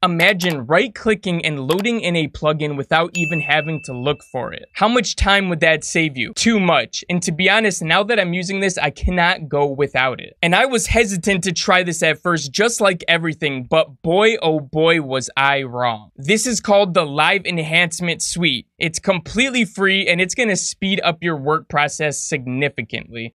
Imagine right-clicking and loading in a plugin without even having to look for it. How much time would that save you? Too much. And to be honest, now that I'm using this, I cannot go without it. And I was hesitant to try this at first, just like everything, but boy, oh boy, was I wrong. This is called the Live Enhancement Suite. It's completely free and it's going to speed up your work process significantly.